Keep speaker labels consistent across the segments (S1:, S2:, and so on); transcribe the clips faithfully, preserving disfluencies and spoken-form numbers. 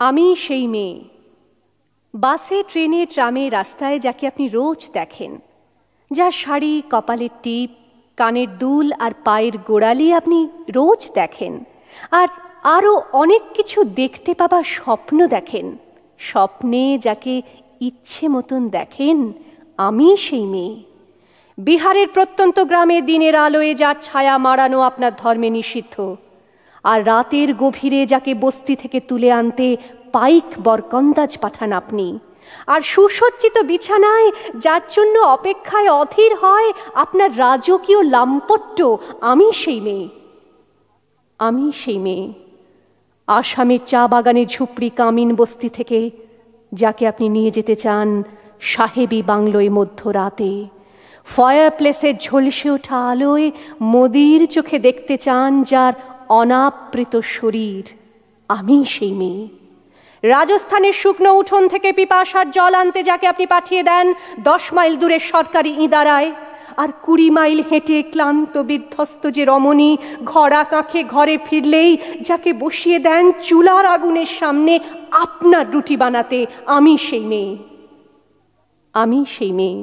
S1: আমি সেই মেয়ে, বাসে ট্রেনে ট্রামে রাস্তায় যাকে আপনি রোজ দেখেন, যার শাড়ি, কপালের টিপ, কানের দুল আর পায়ের গোড়ালি আপনি রোজ দেখেন, আর আরও অনেক কিছু দেখতে পাবার স্বপ্ন দেখেন। স্বপ্নে যাকে ইচ্ছে মতন দেখেন, আমি সেই মেয়ে। বিহারের প্রত্যন্ত গ্রামে দিনের আলোয় যার ছায়া মাড়ানো আপনার ধর্মে নিষিদ্ধ, আর রাতের গভীরে যাকে বস্তি থেকে তুলে আনতে পাইক বরকন্দাজ পাঠান আপনি, আর সুসজ্জিত বিছানায় যার জন্য অপেক্ষায় অধীর হয় আপনার রাজকীয় লাম্পট্য, আমি সেই মেয়ে। আমি সেই মেয়ে আসামের চা বাগানের ঝুপড়ি কামিন বস্তি থেকে যাকে আপনি নিয়ে যেতে চান সাহেবী বাংলোয় মধ্যরাতে, ফায়ার প্লেসের ঝলসে ওঠা আলোয় মোদির চোখে দেখতে চান যার অনাবৃত শরীর, আমি সেই মেয়ে। রাজস্থানের শুকনো উঠোন থেকে পিপাসার জল আনতে যাকে আপনি পাঠিয়ে দেন দশ মাইল দূরের সরকারি ইদারায়, আর কুড়ি মাইল হেঁটে ক্লান্ত বিধ্বস্ত যে রমণী ঘরা কাঁখে ঘরে ফিরলেই যাকে বসিয়ে দেন চুলার আগুনের সামনে আপনার রুটি বানাতে, আমি সেই মেয়ে। আমি সেই মেয়ে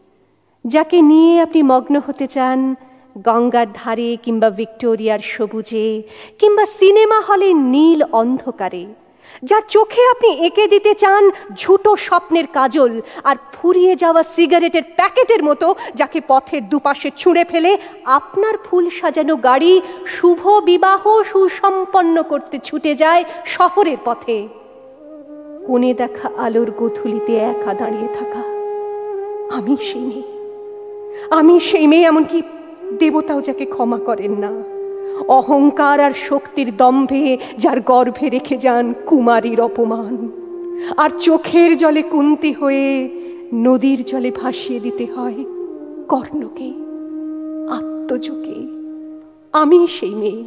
S1: যাকে নিয়ে আপনি মগ্ন হতে চান গঙ্গার ধারে কিংবা ভিক্টোরিয়ার সবুজে কিংবা সিনেমা হলের নীল অন্ধকারে, যার চোখে আপনি এঁকে দিতে চান ঝুটো স্বপ্নের কাজল, আর ফুরিয়ে যাওয়া সিগারেটের প্যাকেটের মতো যাকে পথের দুপাশে ছুঁড়ে ফেলে আপনার ফুল সাজানো গাড়ি শুভ বিবাহ সুসম্পন্ন করতে ছুটে যায় শহরের পথে। কোণে দেখা আলোর গোধূলিতে একা দাঁড়িয়ে থাকা, আমি সেই মেয়ে। আমি সেই মেয়ে এমনকি দেবতাও যাকে ক্ষমা করেন না, অহংকার আর শক্তির দম্ভে যার গর্ভে রেখে যান কুমারীর অপমান, আর চোখের জলে কুন্তি হয়ে নদীর জলে ভাসিয়ে দিতে হয় কর্ণকে, আত্মজকে। আমি সেই মেয়ে।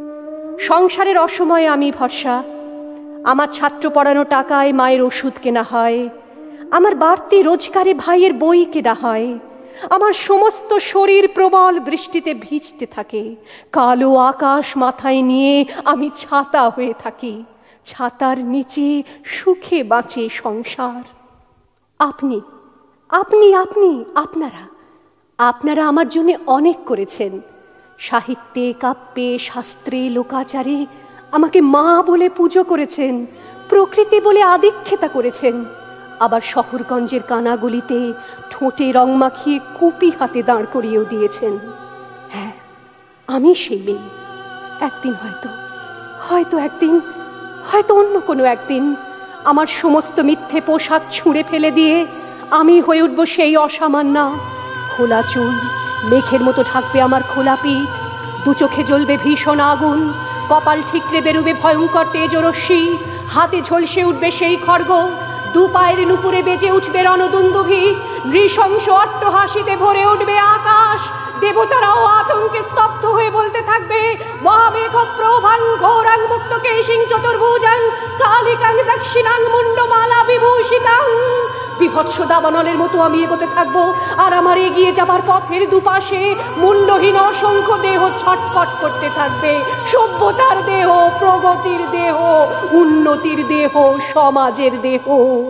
S1: সংসারের অসময়ে আমি ভরসা, আমার ছাত্র পড়ানো টাকায় মায়ের ওষুধ কেনা হয়, আমার বাড়তি রোজগারে ভাইয়ের বই কেনা হয়, আমার সমস্ত শরীর প্রবল বৃষ্টিতে ভিজতে থাকে, কালো আকাশ মাথায় নিয়ে আমি ছাতা হয়ে থাকি, ছাতার নিচে সুখে বাঁচে সংসার। আপনি আপনি আপনি আপনারা আপনারা আমার জন্য অনেক করেছেন। সাহিত্যে, কাব্যে, শাস্ত্রে, লোকাচারে আমাকে মা বলে পুজো করেছেন, প্রকৃতি বলে আদিক্ষেতা করেছেন, আবার শহরগঞ্জের কানাগলিতে ঠোঁটে রং মাখিয়ে কুপি হাতে দাঁড় করিয়েও দিয়েছেন। হ্যাঁ, আমি সেই মেয়ে। একদিন হয়তো হয়তো একদিন হয়তো অন্য কোনো একদিন আমার সমস্ত মিথ্যে পোশাক ছুঁড়ে ফেলে দিয়ে আমি হয়ে উঠব সেই অসামান্যা। খোলা চুল, মেঘের মতো ঢাকবে আমার খোলা পিঠ, দু চোখে জ্বলবে ভীষণ আগুন, কপাল ঠিকরে বেরোবে ভয়ঙ্কর তেজরশ্মি, হাতে ঝলসে উঠবে সেই খড়গ, দু পায়ের নুপুরে বেজে উঠবে রণদুন্দুভি, নৃশংস অট্টহাসিতে ভরে উঠবে আকাশ। দেবতারাও আতঙ্কে স্তব্ধ হয়ে বলতে থাকবে মহামেঘ প্রভাং ঘোরাং মুক্ত কেশিং চতুর্ভুজাং কালিকাং দক্ষিণাং মুন্ডমালা বিভূষিতাং। বিভৎস দাবানলের মতো আমি এগোতে থাকবো, আর আমার এগিয়ে যাবার পথের দুপাশে মুন্ডহীন অসংখ্য দেহ ছটফট করতে থাকবে। সভ্যতার দেহ, প্রগতির দেহ, উন্নতির দেহ, সমাজের দেহ।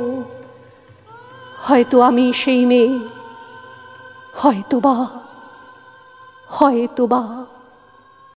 S1: হয়তো আমি সেই মেয়ে, হয়তো বা হয়তো বা